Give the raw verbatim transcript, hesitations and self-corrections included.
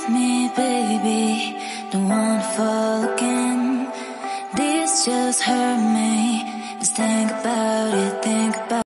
me, baby. Don't wanna fall again. This just hurt me. Just think about it, think about